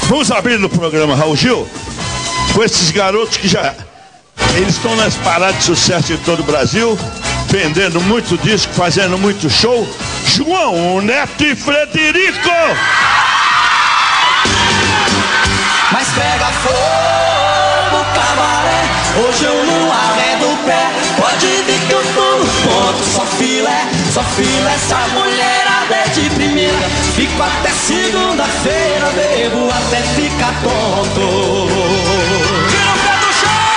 Vamos abrir no programa Raul Gil com esses garotos que já... Eles estão nas paradas de sucesso em todo o Brasil, vendendo muito disco, fazendo muito show. João Neto e Frederico. Mas pega fogo, cabaré, hoje eu não arredo o pé. Pode vir que eu tô no ponto, só filé, essa mulherada é de primeira. Fico até segunda-feira, bebo até ficar tonto. Tira o pé do chão!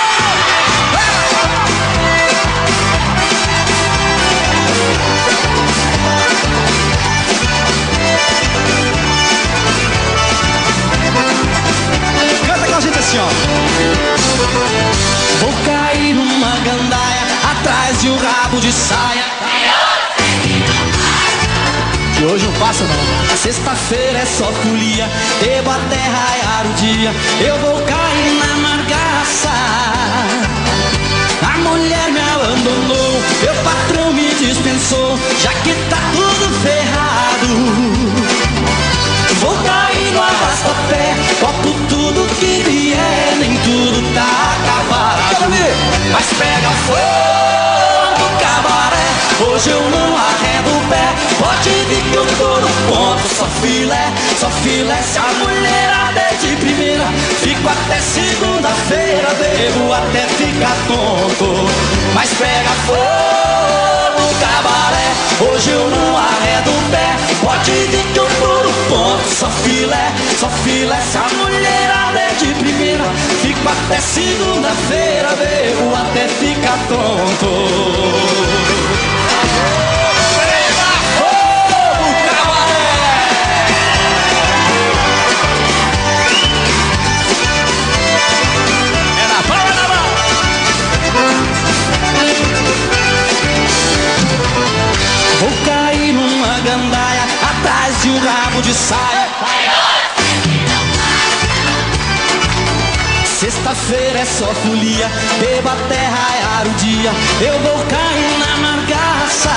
Canta com a gente assim, ó. Vou cair numa gandaia atrás de um rabo de saia. Que hoje não passa não. Sexta-feira é só folia, bebo até raiar o dia. Eu vou cair na margaça. A mulher me abandonou, meu patrão me dispensou, já que tá tudo ferrado. Vou cair no arrasta-pé, topo tudo que vier, nem tudo tá acabado. Mas pega fogo, cabaré, hoje eu não arredo o pé. Pode vir que eu tô no ponto, só filé, se a mulherada é de primeira. Fico até segunda-feira, bebo até ficar tonto. Mas pega fogo, cabaré, hoje eu não arredo o pé. Pode vir que eu tô no ponto, só filé, se a mulherada é de primeira. Fico até segunda-feira, bebo até ficar tonto. Vou cair numa gandaia atrás de um rabo de saia. Sexta-feira é só folia, bebo até raiar o dia. Eu vou cair na margaça.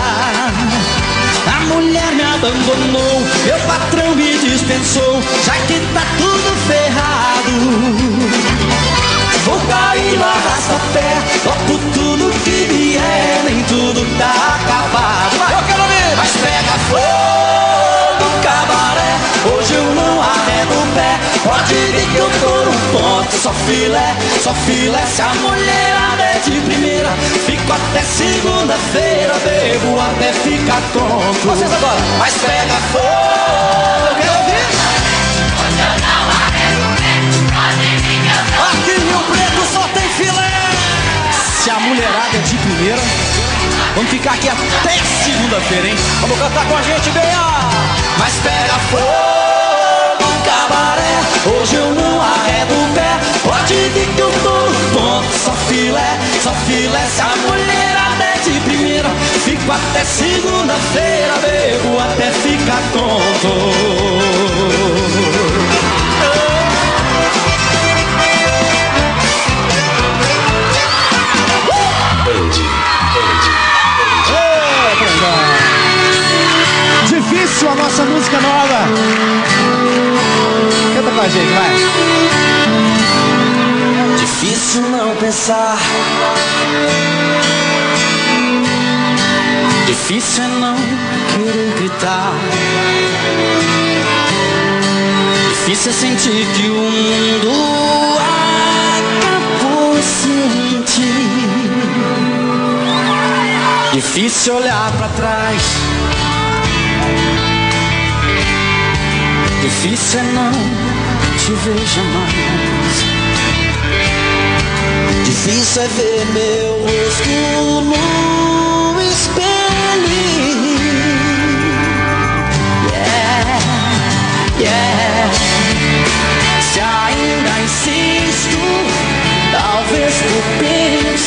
A mulher me abandonou, meu patrão me dispensou, já que tá tudo ferrado. Vou cair no arrasta-pé, topo tudo que vier, nem tudo tá acabado. Eu quero ver! Mas pega fogo, cabaré, hoje eu não arredo o pé. Pode vir que eu tô no ponto, só filé, se a mulherada é de primeira. Fico até segunda-feira, bebo até ficar tonto. Vocês agora! Mas pega fogo, eu quero ver! Hoje eu não arredo o pé, pode vir que eu tô. Aqui em Rio Preto só tem filé! Se a mulherada é de primeira, vamos ficar aqui até segunda-feira, hein? Vamos cantar com a gente, venha! Mas pega fogo, cabaré, hoje eu não arredo o pé. Pode vir que eu tô no ponto, só filé, se a mulherada é de primeira. Fico até segunda-feira, bebo até ficar tonto. Difícil a nossa música nova. Canta com a gente, vai. Difícil não pensar, difícil é não querer gritar, difícil é sentir que o mundo acabou sem ti. Difícil olhar pra trás, difícil é não te ver jamais. Difícil é ver meu rosto no